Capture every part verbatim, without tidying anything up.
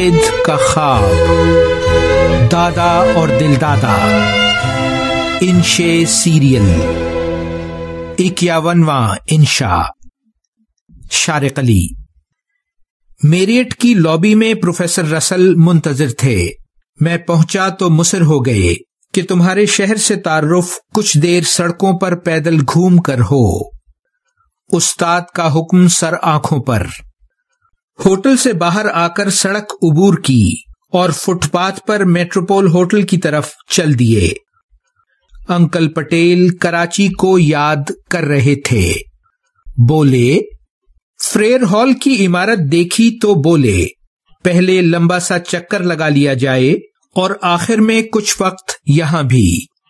قائد کا خواب، دادا اور دلدادہ، انشے سیریل، اکیاونواں انشا، شارق علی۔ میریٹ کی لابی میں پروفیسر رسل منتظر تھے۔ میں پہنچا تو مصر ہو گئے کہ تمہارے شہر سے تعارف کچھ دیر سڑکوں پر پیدل گھوم کر ہو۔ استاد کا حکم سر آنکھوں پر۔ ہوٹل سے باہر آ کر سڑک عبور کی اور فٹ پاتھ پر میٹروپول ہوٹل کی طرف چل دیے۔ انکل پٹیل کراچی کو یاد کر رہے تھے۔ بولے، فریر ہال کی عمارت دیکھی تو بولے، پہلے لمبا سا چکر لگا لیا جائے اور آخر میں کچھ وقت یہاں بھی۔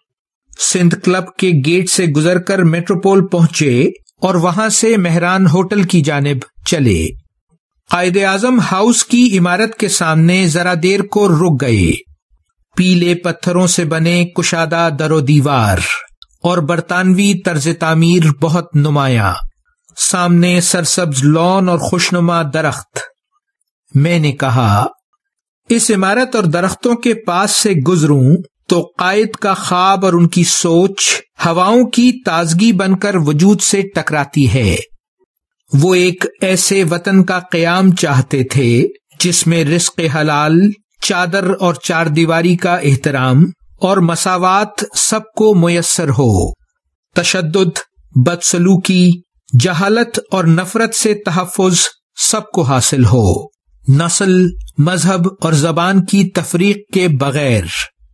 سندھ کلب کے گیٹ سے گزر کر میٹروپول پہنچے اور وہاں سے مہران ہوٹل کی جانب چلے۔ قائد اعظم ہاؤس کی عمارت کے سامنے ذرا دیر کو رک گئے۔ پیلے پتھروں سے بنے کشادہ در و دیوار اور برطانوی طرز تعمیر بہت نمایاں، سامنے سرسبز لان اور خوشنما درخت۔ میں نے کہا، اس عمارت اور درختوں کے پاس سے گزروں تو قائد کا خواب اور ان کی سوچ ہواؤں کی تازگی بن کر وجود سے ٹکراتی ہے۔ وہ ایک ایسے وطن کا قیام چاہتے تھے جس میں رزق حلال، چادر اور چار دیواری کا احترام اور مساوات سب کو میسر ہو، تشدد، بدسلوکی، جہالت اور نفرت سے تحفظ سب کو حاصل ہو، نسل، مذہب اور زبان کی تفریق کے بغیر۔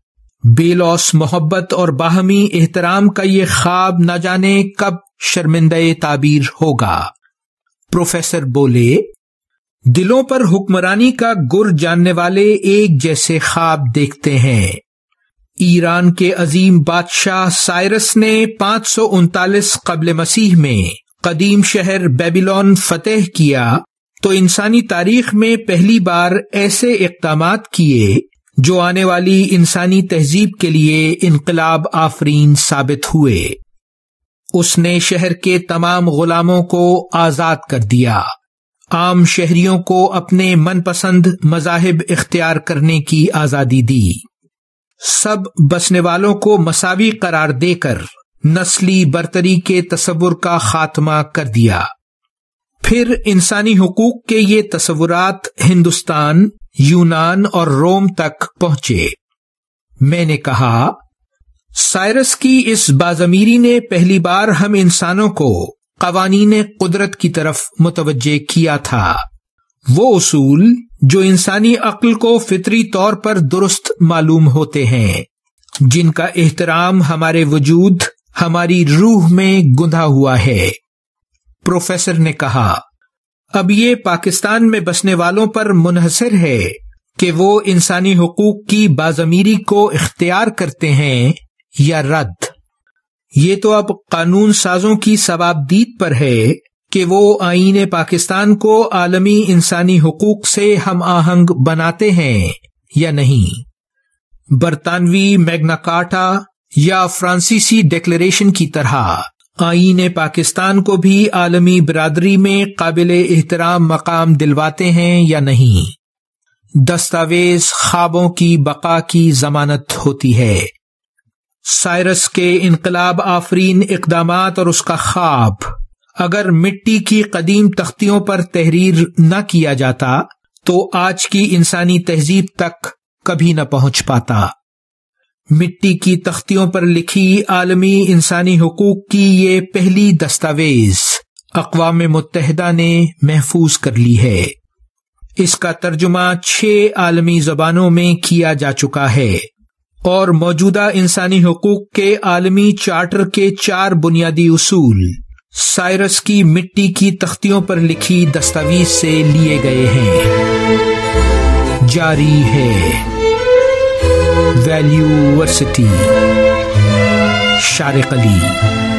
بے لوث محبت اور باہمی احترام کا یہ خواب نہ جانے کب شرمندہ تعبیر ہوگا۔ پروفیسر بولے، دلوں پر حکمرانی کا گر جاننے والے ایک جیسے خواب دیکھتے ہیں۔ ایران کے عظیم بادشاہ سائرس نے پانچ سو انتالیس قبل مسیح میں قدیم شہر بیبیلون فتح کیا تو انسانی تاریخ میں پہلی بار ایسے اقدامات کیے جو آنے والی انسانی تہذیب کے لیے انقلاب آفرین ثابت ہوئے۔ اس نے شہر کے تمام غلاموں کو آزاد کر دیا، عام شہریوں کو اپنے من پسند مذاہب اختیار کرنے کی آزادی دی، سب بسنے والوں کو مساوی قرار دے کر نسلی برتری کے تصور کا خاتمہ کر دیا۔ پھر انسانی حقوق کے یہ تصورات ہندوستان، یونان اور روم تک پہنچے۔ میں نے کہا، سائرس کی اس باضمیری نے پہلی بار ہم انسانوں کو قوانین قدرت کی طرف متوجہ کیا تھا، وہ اصول جو انسانی عقل کو فطری طور پر درست معلوم ہوتے ہیں، جن کا احترام ہمارے وجود، ہماری روح میں گندھا ہوا ہے۔ پروفیسر نے کہا، اب یہ پاکستان میں بسنے والوں پر منحصر ہے کہ وہ انسانی حقوق کی باضمیری کو اختیار کرتے ہیں یا رد۔ یہ تو اب قانون سازوں کی ثوابدید پر ہے کہ وہ آئین پاکستان کو عالمی انسانی حقوق سے ہم آہنگ بناتے ہیں یا نہیں۔ برطانوی میگنا کارٹا یا فرانسیسی ڈکلیریشن کی طرح آئین پاکستان کو بھی عالمی برادری میں قابل احترام مقام دلواتے ہیں یا نہیں۔ دستاویز خوابوں کی بقا کی ضمانت ہوتی ہے۔ سائرس کے انقلاب آفرین اقدامات اور اس کا خواب اگر مٹی کی قدیم تختیوں پر تحریر نہ کیا جاتا تو آج کی انسانی تہذیب تک کبھی نہ پہنچ پاتا۔ مٹی کی تختیوں پر لکھی عالمی انسانی حقوق کی یہ پہلی دستاویز اقوام متحدہ نے محفوظ کر لی ہے۔ اس کا ترجمہ چھ عالمی زبانوں میں کیا جا چکا ہے اور موجودہ انسانی حقوق کے عالمی چارٹر کے چار بنیادی اصول سائرس کی مٹی کی تختیوں پر لکھی دستاویز سے لیے گئے ہیں۔ جاری ہے ویلیو ورسٹی، شارق علی۔